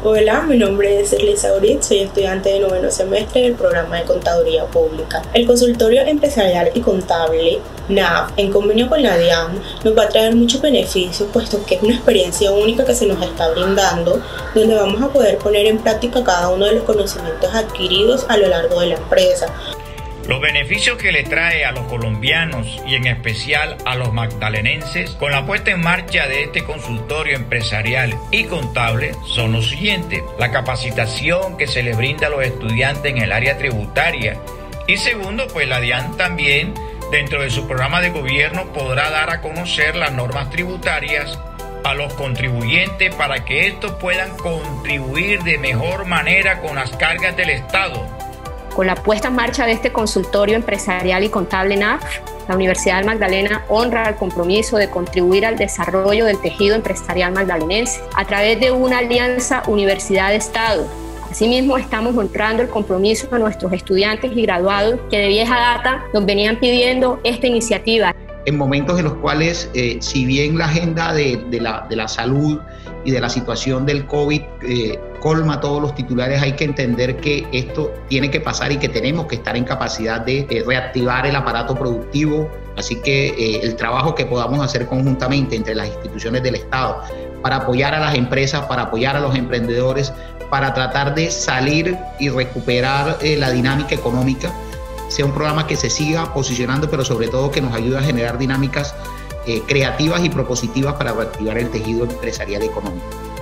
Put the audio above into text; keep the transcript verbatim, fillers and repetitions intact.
Hola, mi nombre es Elisa Urit, soy estudiante de noveno semestre del programa de Contaduría Pública. El Consultorio Empresarial y Contable, N A F, en convenio con la DIAN, nos va a traer muchos beneficios, puesto que es una experiencia única que se nos está brindando, donde vamos a poder poner en práctica cada uno de los conocimientos adquiridos a lo largo de la empresa. Los beneficios que le trae a los colombianos y en especial a los magdalenenses con la puesta en marcha de este consultorio empresarial y contable son los siguientes: la capacitación que se les brinda a los estudiantes en el área tributaria, y segundo, pues la DIAN también dentro de su programa de gobierno podrá dar a conocer las normas tributarias a los contribuyentes para que estos puedan contribuir de mejor manera con las cargas del Estado. Con la puesta en marcha de este consultorio empresarial y contable N A F, la Universidad del Magdalena honra el compromiso de contribuir al desarrollo del tejido empresarial magdalenense a través de una alianza universidad-estado. Asimismo, estamos honrando el compromiso de nuestros estudiantes y graduados que de vieja data nos venían pidiendo esta iniciativa. En momentos en los cuales, eh, si bien la agenda de, de, la, de la salud y de la situación del COVID eh, colma todos los titulares, hay que entender que esto tiene que pasar y que tenemos que estar en capacidad de eh, reactivar el aparato productivo. Así que eh, el trabajo que podamos hacer conjuntamente entre las instituciones del Estado para apoyar a las empresas, para apoyar a los emprendedores, para tratar de salir y recuperar eh, la dinámica económica, sea un programa que se siga posicionando, pero sobre todo que nos ayude a generar dinámicas eh, creativas y propositivas para reactivar el tejido empresarial económico.